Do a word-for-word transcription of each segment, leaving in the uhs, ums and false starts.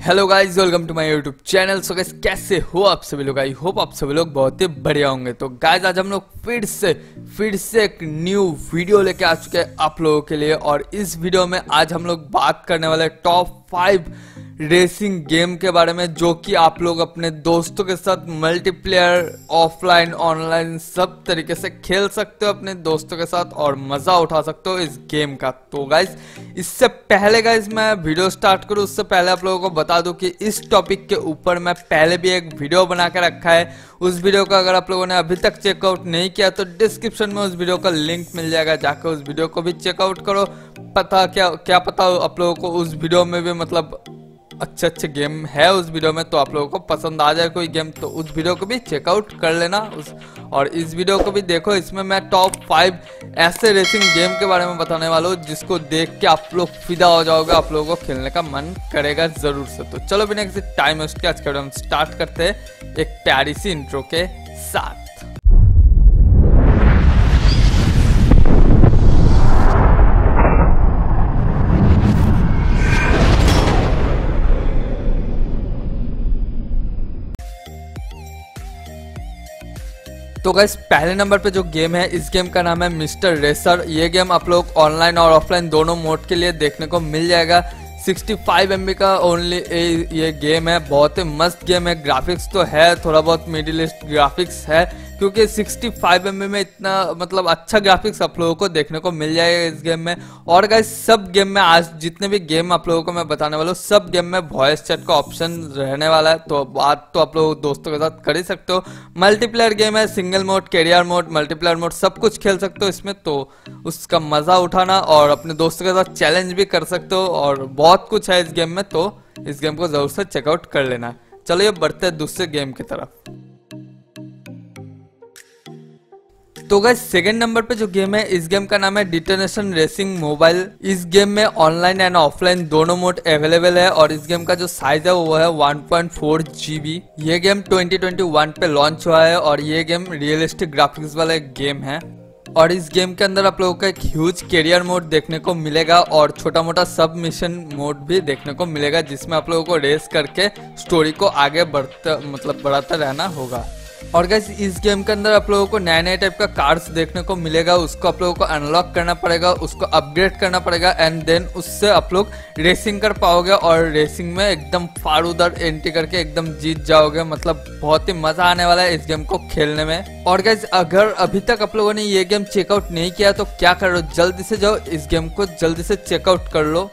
Hello guys, welcome to my YouTube channel. So guys, कैसे हो आप सभी लोग? आई होप आप सभी लोग बहुत ही बढ़िया होंगे। तो गाइस, आज हम लोग फिर से फिर से एक न्यू वीडियो लेके आ चुके हैं आप लोगों के लिए। और इस वीडियो में आज हम लोग बात करने वाले टॉप फाइव रेसिंग गेम के बारे में, जो कि आप लोग अपने दोस्तों के साथ मल्टीप्लेयर, ऑफलाइन, ऑनलाइन सब तरीके से खेल सकते हो अपने दोस्तों के साथ और मजा उठा सकते हो इस गेम का। तो गाइस, इससे पहले गाइस मैं वीडियो स्टार्ट करूं उससे पहले आप लोगों को बता दूं कि इस टॉपिक के ऊपर मैं पहले भी एक वीडियो बना के रखा है। उस वीडियो का अगर आप लोगों ने अभी तक चेकआउट नहीं किया तो डिस्क्रिप्शन में उस वीडियो का लिंक मिल जाएगा, जाकर उस वीडियो को भी चेकआउट करो। पता क्या क्या पता आप लोगों को उस वीडियो में भी मतलब अच्छे अच्छे गेम है उस वीडियो में, तो आप लोगों को पसंद आ जाए कोई गेम तो उस वीडियो को भी चेकआउट कर लेना उस और इस वीडियो को भी देखो। इसमें मैं टॉप फाइव ऐसे रेसिंग गेम के बारे में बताने वाला हूँ जिसको देख के आप लोग फिदा हो जाओगे, आप लोगों को खेलने का मन करेगा जरूर से। तो चलो बिना किसी टाइम वेस्ट के आज का हम स्टार्ट करते हैं एक प्यारी सी इंट्रो के साथ। तो गाइस, पहले नंबर पे जो गेम है इस गेम का नाम है मिस्टर रेसर। ये गेम आप लोग ऑनलाइन और ऑफलाइन दोनों मोड के लिए देखने को मिल जाएगा। पैंसठ एम बी का ओनली ये गेम है, बहुत ही मस्त गेम है। ग्राफिक्स तो है, थोड़ा बहुत मिडिल ईस्ट ग्राफिक्स है, क्योंकि पैंसठ एम बी में इतना मतलब अच्छा ग्राफिक्स आप लोगों को देखने को मिल जाएगा इस गेम में। और गाइस, सब गेम में आज जितने भी गेम आप लोगों को मैं बताने वाला हूँ सब गेम में वॉइस चैट का ऑप्शन रहने वाला है, तो बात तो आप लोग दोस्तों के साथ कर ही सकते हो। मल्टीप्लेयर गेम है, single mode, career mode, multiplayer mode सब कुछ खेल सकते हो इसमें, तो उसका मजा उठाना और अपने दोस्तों के साथ चैलेंज भी कर सकते हो और बहुत कुछ है इस गेम में, तो इस गेम को जरूर से चेकआउट कर लेना। चलो ये बढ़ते हैं दूसरे गेम की तरफ। तो गाइस, सेकंड नंबर पे जो गेम है इस गेम का नाम है डिटोनेशन रेसिंग मोबाइल। इस गेम में ऑनलाइन एंड ऑफलाइन दोनों मोड अवेलेबल है और इस गेम का जो साइज है वो है one point four G B. ये गेम ट्वेंटी ट्वेंटी वन पे लॉन्च हुआ है और ये गेम रियलिस्टिक ग्राफिक्स वाला एक गेम है। और इस गेम के अंदर आप लोगों को एक ह्यूज कैरियर मोड देखने को मिलेगा और छोटा मोटा सब मिशन मोड भी देखने को मिलेगा, जिसमें आप लोगों को रेस करके स्टोरी को आगे बढ़ता मतलब बढ़ाता रहना होगा। और गाइस, इस गेम के अंदर आप लोगों को नए नए टाइप का कार्स देखने को मिलेगा, उसको आप लोगों को अनलॉक करना पड़ेगा, उसको अपग्रेड करना पड़ेगा एंड देन उससे आप लोग रेसिंग कर पाओगे और रेसिंग में एकदम फाड़ उधर एंट्री करके एकदम जीत जाओगे। मतलब बहुत ही मजा आने वाला है इस गेम को खेलने में। और गाइस, अगर अभी तक आप लोगों ने ये गेम चेकआउट नहीं किया तो क्या कर रहे हो, जल्दी से जाओ इस गेम को जल्दी से चेकआउट कर लो।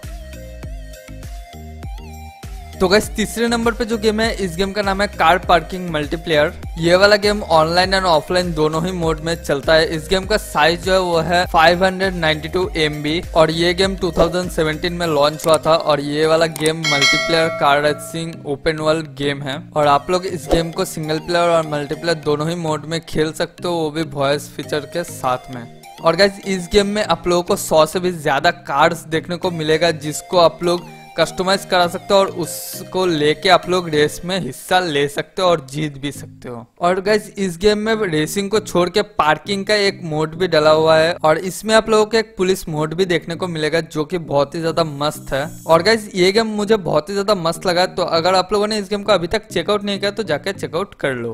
तो गाइस, तीसरे नंबर पे जो गेम है इस गेम का नाम है कार पार्किंग मल्टीप्लेयर। ये वाला गेम ऑनलाइन एंड ऑफलाइन दोनों ही मोड में चलता है। इस गेम का साइज जो है वो है five ninety two M B और ये गेम टू थाउजेंड सेवेंटीन में लॉन्च हुआ था। और ये वाला game multiplayer car racing open world game है और आप लोग इस गेम को सिंगल प्लेयर और मल्टीप्लेयर दोनों ही मोड में खेल सकते हो, वो भी वॉइस फीचर के साथ में। और गाइस, इस गेम में आप लोगों को सौ से भी ज्यादा कार्ड्स देखने को मिलेगा, जिसको आप लोग कस्टमाइज करा सकते हो और उसको लेके आप लोग रेस में हिस्सा ले सकते हो और जीत भी सकते हो। और गाइस, इस गेम में रेसिंग को छोड़ के पार्किंग का एक मोड भी डला हुआ है और इसमें आप लोगों को एक पुलिस मोड भी देखने को मिलेगा, जो कि बहुत ही ज्यादा मस्त है। और गाइस, ये गेम मुझे बहुत ही ज्यादा मस्त लगा, तो अगर आप लोगों ने इस गेम को अभी तक चेकआउट नहीं किया तो जाके चेकआउट कर लो।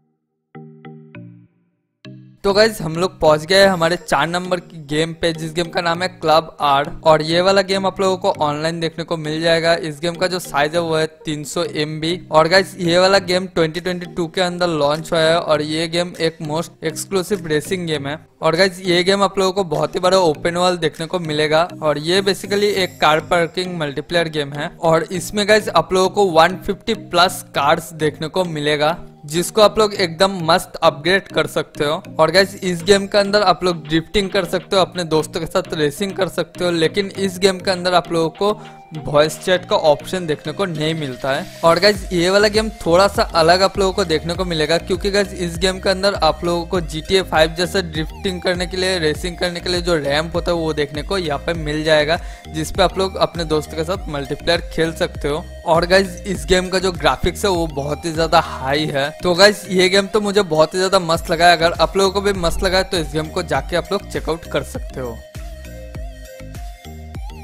तो गाइज, हम लोग पहुंच गए हमारे चार नंबर की गेम पे, जिस गेम का नाम है क्लब आर। और ये वाला गेम आप लोगों को ऑनलाइन देखने को मिल जाएगा। इस गेम का जो साइज है वो है तीन सौ एम बी। और गाइज, ये वाला गेम ट्वेंटी ट्वेंटी टू के अंदर लॉन्च हुआ है और ये गेम एक मोस्ट एक्सक्लूसिव रेसिंग गेम है। और गाइज, ये गेम आप लोगों को बहुत ही बड़ा ओपन वर्ल्ड देखने को मिलेगा और ये बेसिकली एक कार पार्किंग मल्टीप्लेयर गेम है। और इसमें गाइज आप लोगों को वन फिफ्टी प्लस कार्स देखने को मिलेगा, जिसको आप लोग एकदम मस्त अपग्रेड कर सकते हो। और गाइस, इस गेम के अंदर आप लोग ड्रिफ्टिंग कर सकते हो, अपने दोस्तों के साथ रेसिंग कर सकते हो, लेकिन इस गेम के अंदर आप लोगों को वॉइस चैट का ऑप्शन देखने को नहीं मिलता है। और गाइस, ये वाला गेम थोड़ा सा अलग आप लोगों को देखने को मिलेगा, क्योंकि गाइस इस गेम के अंदर आप लोगों को जी टी ए फाइव जैसे ड्रिफ्टिंग करने के लिए, रेसिंग करने के लिए जो रैंप होता है वो देखने को यहाँ पे मिल जाएगा, जिसपे आप लोग अपने दोस्तों के साथ मल्टीप्लेयर खेल सकते हो। और गाइस, इस गेम का जो ग्राफिक्स है वो बहुत ही ज्यादा हाई है। तो गाइस, ये गेम तो मुझे बहुत ही ज्यादा मस्त लगा है। अगर आप लोगों को भी मस्त लगा है तो इस गेम को जाके आप लोग चेकआउट कर सकते हो।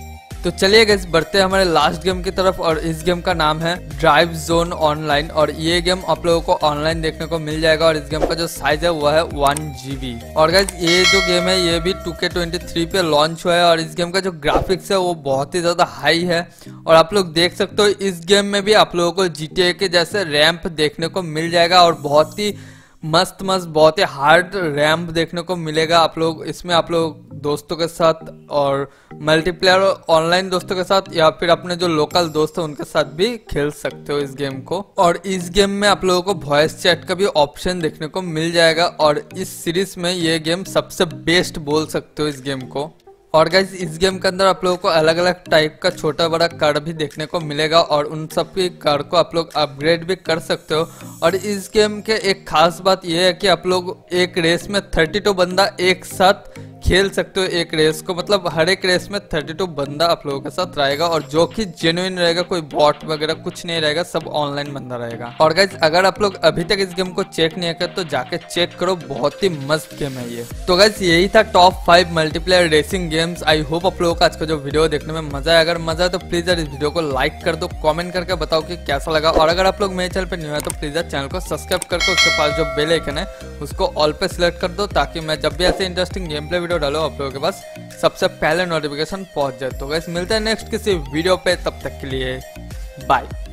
तो चलिए गाइस बढ़ते हैं हमारे लास्ट गेम की तरफ, और इस गेम का नाम है ड्राइव जोन ऑनलाइन। और ये गेम आप लोगों को ऑनलाइन देखने को मिल जाएगा, और इस गेम का जो साइज है वो है वन जीबी। और गाइस ये जो गेम है ये भी टू के ट्वेंटी थ्री पे लॉन्च हुआ है, और इस गेम का जो ग्राफिक्स है वो बहुत ही ज्यादा हाई है। और आप लोग देख सकते हो इस गेम में भी आप लोगों को जी टी ए के जैसे रैंप देखने को मिल जाएगा, और बहुत ही मस्त मस्त बहुत ही हार्ड रैम्प देखने को मिलेगा। आप लोग इसमें आप लोग दोस्तों के साथ और मल्टीप्लेयर ऑनलाइन दोस्तों के साथ या फिर अपने जो लोकल दोस्त हैं उनके साथ भी खेल सकते हो इस गेम को। और इस गेम में आप लोगों को वॉइस चैट का भी ऑप्शन देखने को मिल जाएगा, और इस सीरीज में ये गेम सबसे बेस्ट बोल सकते हो इस गेम को। और गाइज इस गेम के अंदर आप लोगों को अलग अलग टाइप का छोटा बड़ा कार भी देखने को मिलेगा, और उन सब की कार को आप लोग अपग्रेड भी कर सकते हो। और इस गेम के एक खास बात यह है कि आप लोग एक रेस में थर्टी टू बंदा एक साथ खेल सकते हो एक रेस को, मतलब हर एक रेस में थर्टी टू बंदा आप लोगों के साथ रहेगा, और जो कि जेन्युइन रहेगा, कोई बॉट वगैरह कुछ नहीं रहेगा, सब ऑनलाइन बंदा रहेगा। और गाइज अगर आप लोग अभी तक इस गेम को चेक नहीं किया तो जाके चेक करो, बहुत ही मस्त गेम है ये। तो गाइज यही था top five multiplayer racing games. I hope आप लोगों को आज का जो वीडियो देखने में मजा आया। अगर मजा है तो प्लीज यार इस वीडियो को लाइक कर दो, कॉमेंट करके बताओ कि कैसा लगा। और अगर आप लोग मेरे चैनल पे न्यू है तो प्लीज यार चैनल को सब्सक्राइब करके उसके पास जो बेल आइकन है उसको ऑल पे सिलेक्ट कर दो, ताकि मैं जब भी ऐसे इंटरेस्टिंग गेम प्ले वीडियो डालो आप लोगों के पास सबसे पहले नोटिफिकेशन पहुंच जाए। तो गाइस मिलते हैं नेक्स्ट किसी वीडियो पे, तब तक के लिए बाय।